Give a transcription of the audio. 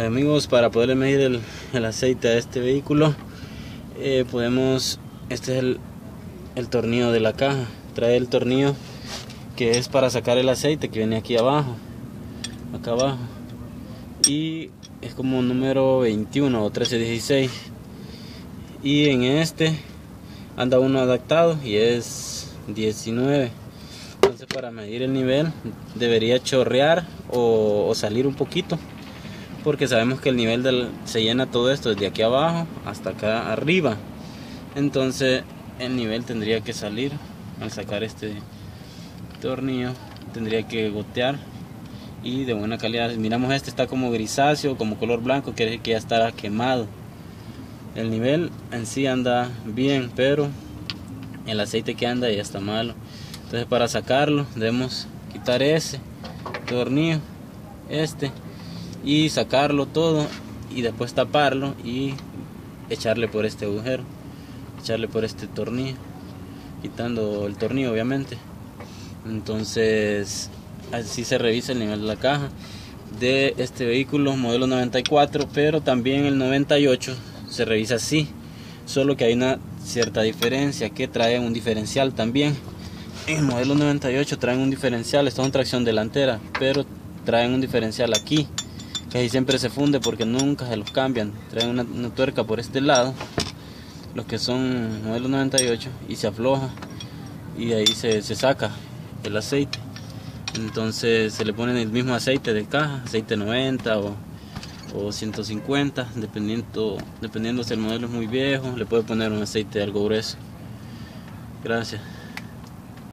Amigos, para poder medir el aceite a este vehículo, este es el tornillo de la caja. Trae el tornillo que es para sacar el aceite, que viene aquí abajo, acá abajo, y es como número 21 o 1316, y en este anda uno adaptado y es 19. Entonces, para medir el nivel debería chorrear o salir un poquito, porque sabemos que el nivel se llena todo esto desde aquí abajo hasta acá arriba. Entonces el nivel tendría que salir al sacar este tornillo, tendría que gotear y de buena calidad. Miramos, este está como grisáceo, como color blanco, quiere decir que ya está quemado. El nivel en sí anda bien, pero el aceite que anda ya está malo. Entonces, para sacarlo debemos quitar ese tornillo, y sacarlo todo, y después taparlo y echarle por este agujero, echarle por este tornillo, quitando el tornillo obviamente. Entonces así se revisa el nivel de la caja de este vehículo modelo 94, pero también el 98 se revisa así, solo que hay una cierta diferencia, que trae un diferencial también. En el modelo 98 traen un diferencial, esto es una tracción delantera, pero traen un diferencial aquí, que ahí siempre se funde porque nunca se los cambian. Traen una tuerca por este lado, los que son modelo 98, y se afloja y ahí se saca el aceite. Entonces se le pone el mismo aceite de caja, aceite 90 o 150, dependiendo si el modelo es muy viejo, le puede poner un aceite algo grueso. Gracias.